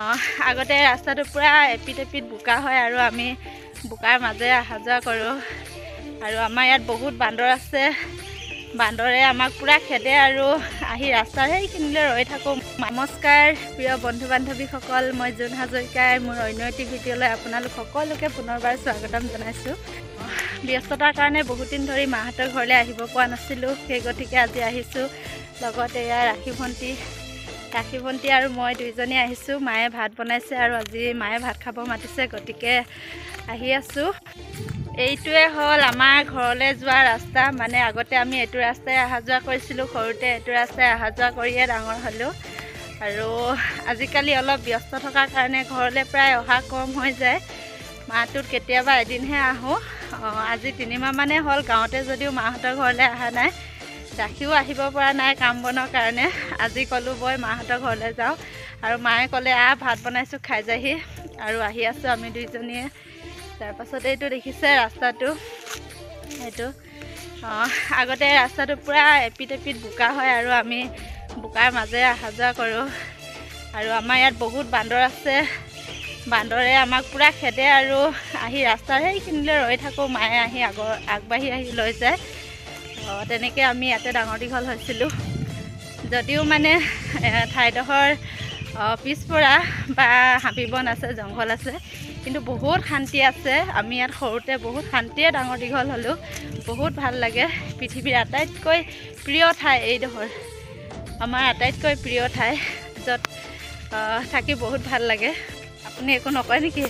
আগতে ৰাস্তাটো পুৰা এপিট এপিট বোকা হয় আৰু আমি বোকাৰ মাজেৰে অহা যোৱা কৰোঁ আৰু আমাৰ ইয়াত বহুত বান্দৰ আছে বান্দৰে আমাক পুৰা খেদে আৰু আহি ৰাস্তাৰ সেইখিনিলৈ ৰৈ থাকোঁ নমস্কাৰ প্ৰিয় বন্ধু বান্ধৱীসকল মই জুন হাজৰিকাই মোৰ অন্য এটি ভিডিঅ'লৈ আপোনালোক সকলোকে পুনৰবাৰ স্বাগতম জনাইছোঁ ব্যস্ততাৰ কাৰণে বহুত দিন ধৰি মাহঁতৰ ঘৰলৈ আহিব পৰা নাছিলোঁ সেই গতিকে আজি আহিছোঁ লগতে এয়া ৰাখী ভণ্টি আৰু মই দুইজনী আহিছোঁ মায়ে ভাত বনাইছে আৰু আজি মায়ে ভাত খাব মাতিছে গতিকে আহি আছোঁ এইটোৱে হ'ল আমাৰ ঘৰলৈ যোৱা ৰাস্তা মানে আগতে আমি এইটো ৰাস্তাই অহা যোৱা কৰিছিলোঁ সৰুতে এইটো ৰাস্তাই অহা যোৱা কৰিয়ে ডাঙৰ হ'লোঁ আৰু আজিকালি অলপ ব্যস্ত থকাৰ কাৰণে ঘৰলৈ প্ৰায় অহা কম হৈ যায় মাহটোত কেতিয়াবা এদিনহে আহোঁ আজি 3 মাহ মানে হ'ল গাঁৱতে যদিও মাহঁতৰ ঘৰলৈ অহা নাই ৰাখিও আহিব পৰা নাই কাম বনৰ কাৰণে আজি ক'লোঁ বই মাহঁতৰ ঘৰলৈ যাওঁ আৰু মায়ে ক'লে ভাত বনাইছোঁ খাই যাহি আৰু আহি আছোঁ আমি দুইজনীয়ে তাৰপাছত এইটো দেখিছে ৰাস্তাটো এইটো আগতে ৰাস্তাটো পুৰা এপিট এপিট বোকা হয় আৰু আমি বোকাৰ মাজেৰে অহা যোৱা কৰোঁ আৰু আমাৰ ইয়াত বহুত বান্দৰ আছে বান্দৰে আমাক পুৰা খেদে আৰু আহি ৰাস্তাৰ সেইখিনিলৈ ৰৈ থাকোঁ মায়ে আহি আগবাঢ়ি আহি লৈ যায় তেনেকৈ আমি ইয়াতে ডাঙৰ দীঘল হৈছিলোঁ যদিও মানে ঠাইডোখৰ পিছপৰা বা হাবি বন আছে জংঘল আছে কিন্তু বহুত শান্তি আছে আমি ইয়াত সৰুতে বহুত শান্তিয়ে ডাঙৰ দীঘল হ'লোঁ বহুত ভাল লাগে পৃথিৱীৰ আটাইতকৈ প্ৰিয় ঠাই এইডোখৰ আমাৰ আটাইতকৈ প্ৰিয় ঠাই য'ত থাকি বহুত ভাল লাগে আপুনি একো নকয় নেকি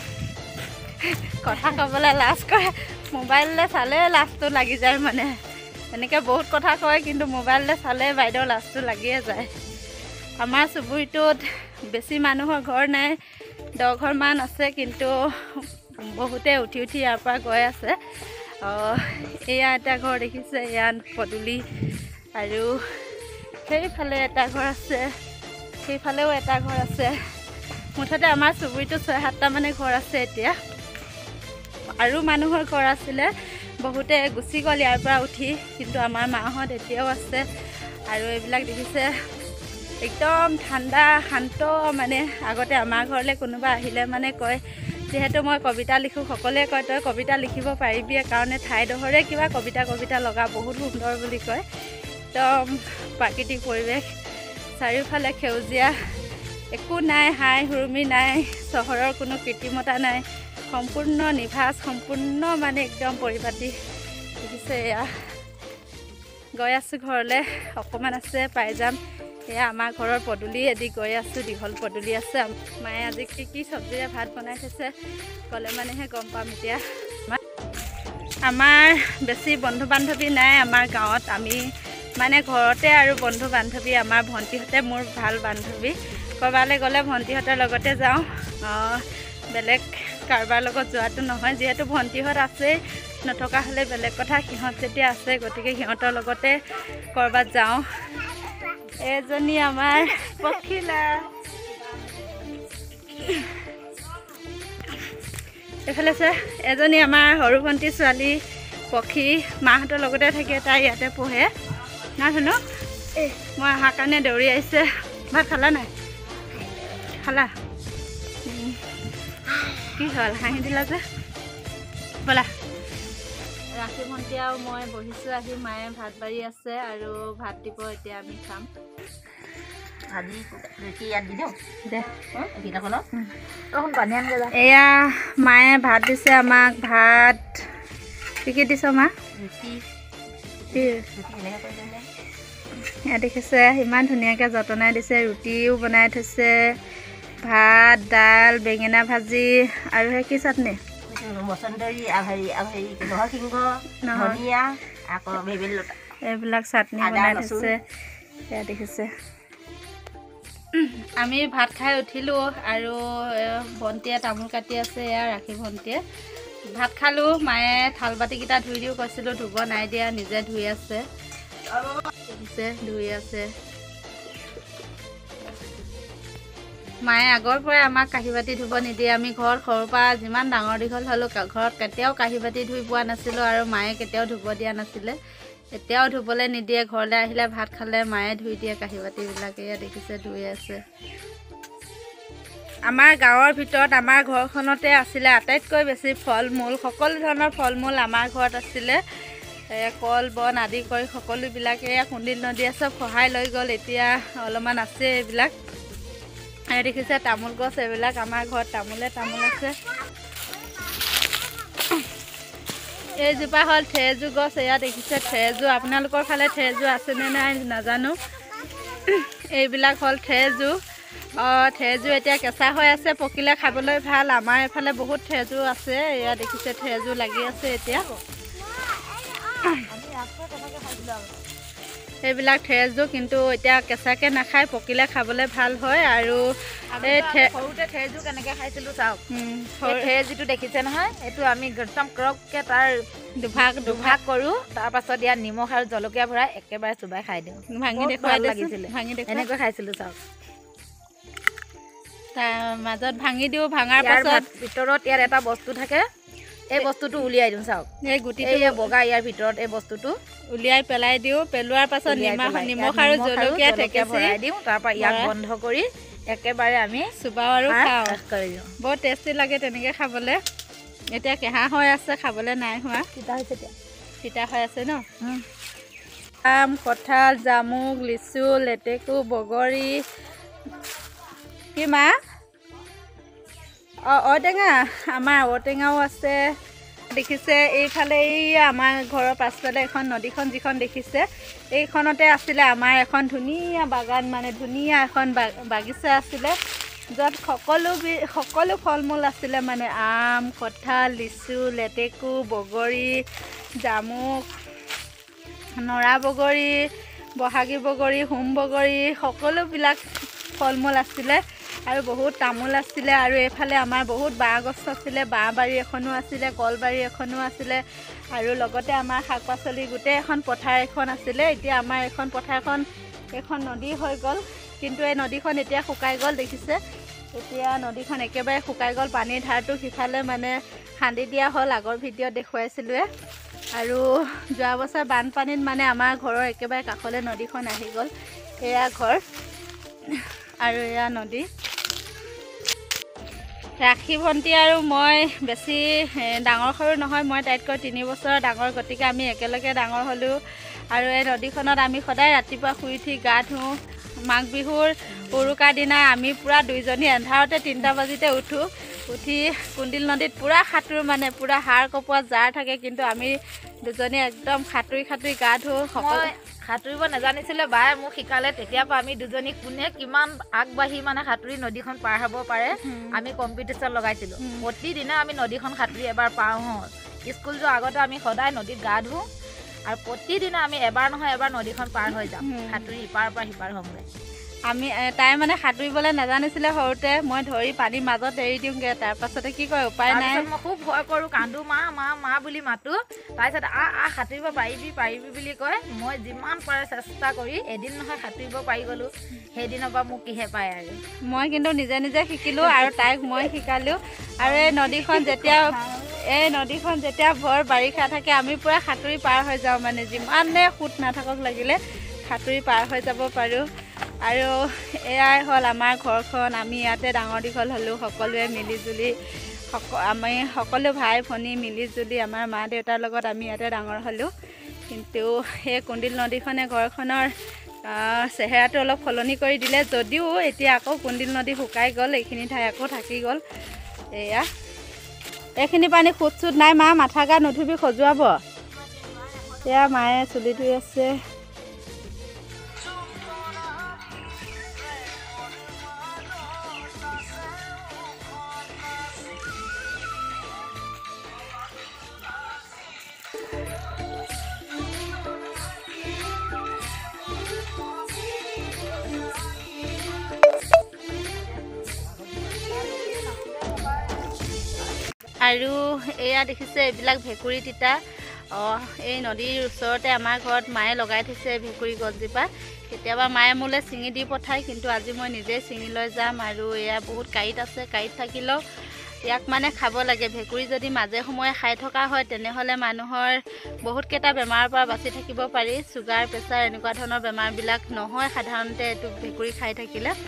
কথা ক'বলৈ লাজ কৰে মোবাইললৈ চালে লাজটো লাগি যায় মানে এনেকৈ বহুত কথা কয় কিন্তু মোবাইললৈ চালে বাইদেউ লাজটো লাগিয়ে যায় আমাৰ চুবুৰীটোত বেছি মানুহৰ ঘৰ নাই 10 ঘৰমান আছে কিন্তু বহুতে উঠি ইয়াৰ পৰা গৈ আছে এয়া এটা ঘৰ দেখিছে ইয়াত পদূলি আৰু সেইফালে এটা ঘৰ আছে সেইফালেও এটা ঘৰ আছে মুঠতে আমাৰ চুবুৰীটোত 6-7টা মানে ঘৰ আছে এতিয়া আৰু মানুহৰ ঘৰ আছিলে বহুতে গুচি গ'ল ইয়াৰ পৰা উঠি কিন্তু আমাৰ মাহঁত এতিয়াও আছে আৰু এইবিলাক দেখিছে একদম ঠাণ্ডা শান্ত মানে আগতে আমাৰ ঘৰলৈ কোনোবা আহিলে মানে কয় যিহেতু মই কবিতা লিখোঁ সকলোৱে কয় তই কবিতা লিখিব পাৰিবি কাৰণে ঠাইডোখৰে কিবা কবিতা লগা বহুত সুন্দৰ বুলি কয় একদম প্ৰাকৃতিক পৰিৱেশ চাৰিওফালে সেউজীয়া একো নাই হাই হুৰুমি নাই চহৰৰ কোনো কৃত্ৰিমতা নাই সম্পূৰ্ণ নিভাঁজ সম্পূৰ্ণ মানে একদম পৰিপাটি দেখিছে এয়া গৈ আছোঁ ঘৰলৈ অকণমান আছে পাই যাম এয়া আমাৰ ঘৰৰ পদূলি এদি গৈ আছোঁ দীঘল পদূলি আছে মায়ে আজি কি চব্জিৰে ভাত বনাই থৈছে ক'লে মানেহে গম পাম এতিয়া আমাৰ বেছি বন্ধু বান্ধৱী নাই আমাৰ গাঁৱত আমি মানে ঘৰতে আৰু বন্ধু বান্ধৱী আমাৰ ভণ্টিহঁতে মোৰ ভাল বান্ধৱী ক'ৰবালৈ গ'লে ভণ্টিহঁতৰ লগতে যাওঁ বেলেগ কাৰোবাৰ লগত যোৱাটো নহয় যিহেতু ভণ্টিহঁত আছেই নথকা হ'লে বেলেগ কথা সিহঁত যেতিয়া আছে গতিকে সিহঁতৰ লগতে ক'ৰবাত যাওঁ এজনী আমাৰ পখিলা এইফালে আছে এজনী আমাৰ সৰু ভণ্টি ছোৱালী পক্ষী মাহঁতৰ লগতে থাকে তাই ইয়াতে পঢ়ে না শুনো মই অহাৰ কাৰণে দৌৰি আহিছে ভাত খালা নাই খালা কি হ'ল হাঁহি দিলা যে ব'লা ৰাখী ভণ্টি আৰু মই বহিছোঁ আহি মায়ে ভাত বাঢ়ি আছে আৰু ভাত দিব এতিয়া আমি খাম এয়া মায়ে ভাত দিছে আমাক ভাত কি দিছ মা এয়া দেখিছে ইমান ধুনীয়াকৈ যতনাই দিছে ৰুটিও বনাই থৈছে ভাত দাল বেঙেনা ভাজি আৰু সেই কি চাটনি এইবিলাক চাটনি বনাই থৈছে এয়া দেখিছে আমি ভাত খাই উঠিলোঁ আৰু ভণ্টিয়ে তামোল কাটি আছে এয়া ৰাখী ভণ্টিয়ে ভাত খালোঁ মায়ে থাল বাতিকেইটা ধুই দিওঁ কৈছিলোঁ ধুব নাই দিয়া নিজে ধুই আছে ধুই আছে মায়ে আগৰ পৰাই আমাক কাঁহী বাতি ধুব নিদিয়ে আমি ঘৰত সৰুৰ পৰা যিমান ডাঙৰ দীঘল হ'লোঁ ঘৰত কেতিয়াও কাঁহী বাতি ধুই পোৱা নাছিলোঁ আৰু মায়ে কেতিয়াও ধুব দিয়া নাছিলে এতিয়াও ধুবলৈ নিদিয়ে ঘৰলৈ আহিলে ভাত খালে মায়ে ধুই দিয়ে কাঁহী বাতিবিলাক এয়া দেখিছে ধুই আছে আমাৰ গাঁৱৰ ভিতৰত আমাৰ ঘৰখনতে আছিলে আটাইতকৈ বেছি ফল মূল সকলো ধৰণৰ ফল মূল আমাৰ ঘৰত আছিলে কল বন আদি কৰি সকলোবিলাকে কুন্দিল নদীয়ে চব সহায় লৈ গ'ল এতিয়া অলপমান আছে এইবিলাক দেখিছে তামোল গছ এইবিলাক আমাৰ ঘৰত তামোল আছে এইজোপা হ'ল থেজু গছ এয়া দেখিছে থেজু আপোনালোকৰ ফালে থেজু আছেনে নাই নাজানো এইবিলাক হ'ল থেজু থেজু এতিয়া কেঁচা হৈ আছে পকিলে খাবলৈ ভাল আমাৰ এফালে বহুত থেজু আছে এয়া দেখিছে থেজু লাগি আছে এতিয়া এইবিলাক থেজু কিন্তু এতিয়া কেঁচাকৈ নাখায় পকিলে খাবলৈ ভাল হয় আৰু এই সৰুতে থেজু কেনেকৈ খাইছিলোঁ চাওক থেজুটো দেখিছে নহয় এইটো আমি একদম ক্ৰককৈ তাৰ দুভাগ কৰোঁ তাৰপাছত ইয়াত নিমখ আৰু জলকীয়া ভৰাই একেবাৰে চুবাই খাই দিওঁ ভাঙি দেখুৱাই লাগিছিলে এনেকৈ খাইছিলোঁ চাওক তাৰ মাজত ভাঙি দিওঁ ভাঙাৰ পাছত ভিতৰত ইয়াত এটা বস্তু থাকে এই বস্তুটো উলিয়াই দিওঁ চাওক এই গুটিটো বগা ইয়াৰ ভিতৰত এই বস্তুটো উলিয়াই পেলাই দিওঁ পেলোৱাৰ পাছত নিমখ আৰু জলকীয়া থেকেচি ভৰাই দিওঁ তাৰপৰা ইয়াক বন্ধ কৰি একেবাৰে আমি চুবাওঁ আৰু খাওঁ কৰি দিওঁ বৰ টেষ্টি লাগে তেনেকৈ খাবলৈ এতিয়া কেঁহা হৈ আছে খাবলৈ নাই হোৱা তিতা হৈ আছে ন আম কঁঠাল জামুক লিচু লেটেকু বগৰী কি মা ঔটেঙা আমাৰ ঔটেঙাও আছে দেখিছে এইফালে এই আমাৰ ঘৰৰ পাছফালে এখন নদীখন যিখন দেখিছে এইখনতে আছিলে আমাৰ এখন ধুনীয়া বাগান মানে ধুনীয়া এখন বাগিচা আছিলে য'ত সকলো ফল মূল আছিলে মানে আম কঁঠাল লিচু লেটেকু বগৰী জামুক নৰা বগৰী বহাগী বগৰী হোম বগৰী সকলোবিলাক ফল মূল আছিলে আৰু বহুত তামোল আছিলে আৰু এইফালে আমাৰ বহুত বাঁহ গছ আছিলে বাঁহ বাৰী এখনো আছিলে কলবাৰী এখনো আছিলে আৰু লগতে আমাৰ শাক পাচলি গোটেই এখন পথাৰ এখন আছিলে এতিয়া আমাৰ এখন পথাৰখন এখন নদী হৈ গ'ল কিন্তু এই নদীখন এতিয়া শুকাই গ'ল দেখিছে এতিয়া নদীখন একেবাৰে শুকাই গ'ল পানীৰ ধাৰটো সিফালে মানে খান্দি দিয়া হ'ল আগৰ ভিডিঅ'ত দেখুৱাইছিলোঁৱে আৰু যোৱা বছৰ বানপানীত মানে আমাৰ ঘৰৰ একেবাৰে কাষলৈ নদীখন আহি গ'ল এয়া ঘৰ আৰু এয়া নদী ৰাখী ভণ্টি আৰু মই বেছি ডাঙৰ সৰু নহয় মই তাইতকৈ 3 বছৰ ডাঙৰ গতিকে আমি একেলগে ডাঙৰ হ'লোঁ আৰু এই নদীখনত আমি সদায় ৰাতিপুৱা শুই উঠি গা ধুওঁ মাঘ বিহুৰ উৰুকাৰ দিনা আমি পূৰা দুইজনী এন্ধাৰতে 3টা বাজিতে উঠি কুন্দিল নদীত পূৰা সাঁতোৰ মানে পূৰা হাড় কপোৱা জাৰ থাকে কিন্তু আমি দুজনী একদম সাঁতুৰি গা ধুওঁ সকলো সাঁতুৰিব নাজানিছিলে বায়ে মোক শিকালে তেতিয়াৰ পৰা আমি দুজনী কোনে কিমান আগবাঢ়ি মানে সাঁতুৰি নদীখন পাৰ হ'ব পাৰে আমি কম্পিটিশ্যন লগাইছিলোঁ প্ৰতিদিনে আমি নদীখন সাঁতুৰি এবাৰ পাৰ হওঁ স্কুল যোৱাৰ আগতে আমি সদায় নদীত গা ধুওঁ আৰু প্ৰতিদিনে আমি এবাৰ নহয় এবাৰ নদীখন পাৰ হৈ যাম সাঁতুৰি ইপাৰ পৰা সিপাৰ হ'মগৈ আমি তাই মানে সাঁতুৰিবলৈ নাজানিছিলে সৰুতে মই ধৰি পানীৰ মাজত এৰি দিওঁগৈ তাৰপাছতে কি কয় উপায় নাই মই খুব ভয় কৰোঁ কান্দো মা বুলি মাতোঁ তাৰপিছত সাঁতুৰিব পাৰিবি বুলি কয় মই যিমান পাৰে চেষ্টা কৰি এদিন নহয় সাঁতুৰিব পাৰি গ'লোঁ সেইদিনৰ পৰা মোক কিহে পায় আৰু মই কিন্তু নিজে শিকিলোঁ আৰু তাইক মই শিকালোঁ আৰু এই নদীখন যেতিয়া ভৰ বাৰিষা থাকে আমি পূৰা সাঁতুৰি পাৰ হৈ যাওঁ মানে যিমানে সোঁত নাথাকক লাগিলে সাঁতুৰি পাৰ হৈ যাব পাৰোঁ আৰু এয়াই হ'ল আমাৰ ঘৰখন আমি ইয়াতে ডাঙৰ দীঘল হ'লোঁ সকলোৱে মিলিজুলি আমি সকলো ভাই ভনী মিলিজুলি আমাৰ মা দেউতাৰ লগত আমি ইয়াতে ডাঙৰ হ'লোঁ কিন্তু সেই কুন্দিল নদীখনে ঘৰখনৰ চেহেৰাটো অলপ সলনি কৰি দিলে যদিও এতিয়া আকৌ কুন্দিল নদী শুকাই গ'ল এইখিনি ঠাই আকৌ থাকি গ'ল এয়া এইখিনি পানী সুঁত নাই মা মাথা গা নুধুবি খজুৱাব এয়া মায়ে চুলি ধুই আছে আৰু এয়া দেখিছে এইবিলাক ভেকুৰী তিতা এই নদীৰ ওচৰতে আমাৰ ঘৰত মায়ে লগাই থৈছে ভেকুৰী গছজোপা কেতিয়াবা মায়ে মোলৈ ছিঙি দি পঠায় কিন্তু আজি মই নিজেই ছিঙি লৈ যাম আৰু এয়া বহুত কাঁইট আছে কাঁইট থাকিলেও ইয়াক মানে খাব লাগে ভেকুৰী যদি মাজে সময়ে খাই থকা হয় তেনেহ'লে মানুহৰ বহুতকেইটা বেমাৰৰ পৰা বাচি থাকিব পাৰি চুগাৰ প্ৰেছাৰ এনেকুৱা ধৰণৰ বেমাৰবিলাক নহয় সাধাৰণতে এইটো ভেকুৰী খাই থাকিলে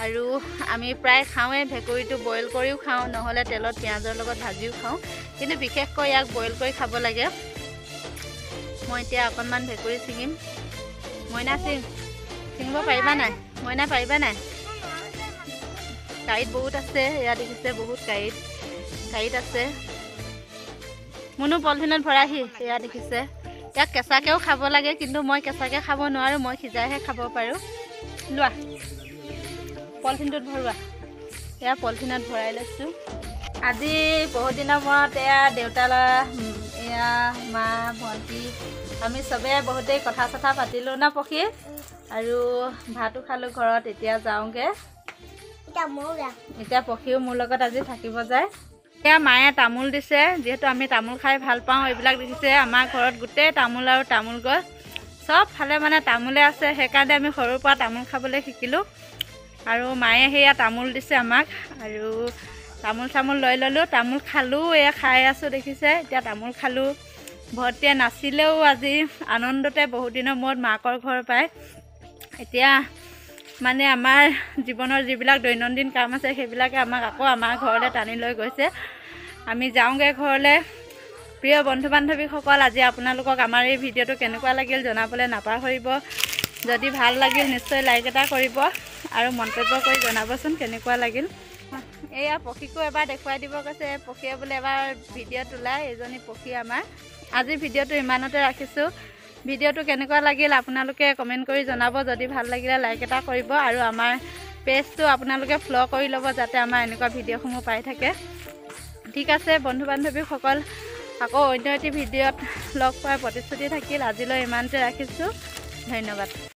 আৰু আমি প্ৰায় খাওঁৱে ভেকুৰীটো বইল কৰিও খাওঁ নহ'লে তেলত পিঁয়াজৰ লগত ভাজিও খাওঁ কিন্তু বিশেষকৈ ইয়াক বইল কৰি খাব লাগে মই এতিয়া অকণমান ভেকুৰী ছিঙিম মইনা ছিঙিব পাৰিবা নাই মইনা পাৰিবা নাই কাঁইট বহুত আছে এয়া দেখিছে বহুত কাঁইট আছে মুনু পলিথিনত ভৰাইহি এয়া দেখিছে ইয়াক কেঁচাকৈও খাব লাগে কিন্তু মই কেঁচাকৈ খাব নোৱাৰোঁ মই সিজাইহে খাব পাৰোঁ লোৱা পলিথিনটোত ভৰোৱা এয়া পলিথিনত ভৰাই লৈছোঁ আজি বহুত দিনৰ মূৰত এয়া দেউতালা এয়া মা ভণ্টি আমি চবেই বহুতেই কথা চথা পাতিলোঁ না পখী আৰু ভাতো খালোঁ ঘৰত এতিয়া যাওঁগৈ এতিয়া পখীও মোৰ লগত আজি থাকিব যায় এতিয়া মায়ে তামোল দিছে যিহেতু আমি তামোল খাই ভাল পাওঁ এইবিলাক দেখিছে আমাৰ ঘৰত গোটেই তামোল আৰু তামোল গছ চব ফালে মানে তামোলে আছে সেইকাৰণে আমি সৰুৰ পৰা তামোল খাবলৈ শিকিলোঁ আৰু মায়ে সেয়া তামোল দিছে আমাক আৰু তামোল লৈ ল'লোঁ তামোল খালোঁ এয়া খাই আছোঁ দেখিছে এতিয়া তামোল খালোঁ ভণ্টিয়ে নাচিলেও আজি আনন্দতে বহুত দিনৰ মূৰত মাকৰ ঘৰ পায় এতিয়া মানে আমাৰ জীৱনৰ যিবিলাক দৈনন্দিন কাম আছে সেইবিলাকে আমাক আকৌ আমাৰ ঘৰলৈ টানি লৈ গৈছে আমি যাওঁগৈ ঘৰলৈ প্ৰিয় বন্ধু বান্ধৱীসকল আজি আপোনালোকক আমাৰ এই ভিডিঅ'টো কেনেকুৱা লাগিল জনাবলৈ নাপাহৰিব যদি ভাল লাগিল নিশ্চয় লাইক এটা কৰিব আৰু মন্তব্য কৰি জনাবচোন কেনেকুৱা লাগিল এয়া পক্ষীকো এবাৰ দেখুৱাই দিব কৈছে পক্ষীয়ে বোলে এবাৰ ভিডিঅ' তোলাই এজনী পক্ষী আমাৰ আজি ভিডিঅ'টো ইমানতে ৰাখিছোঁ ভিডিঅ'টো কেনেকুৱা লাগিল আপোনালোকে কমেণ্ট কৰি জনাব যদি ভাল লাগিলে লাইক এটা কৰিব আৰু আমাৰ পেজটো আপোনালোকে ফ'ল' কৰি ল'ব যাতে আমাৰ এনেকুৱা ভিডিঅ'সমূহ পাই থাকে ঠিক আছে বন্ধু বান্ধৱীসকল আকৌ অন্য এটি ভিডিঅ'ত লগ পোৱাৰ প্ৰতিশ্ৰুতি থাকিল আজিলৈ ইমানতে ৰাখিছোঁ ধন্যবাদ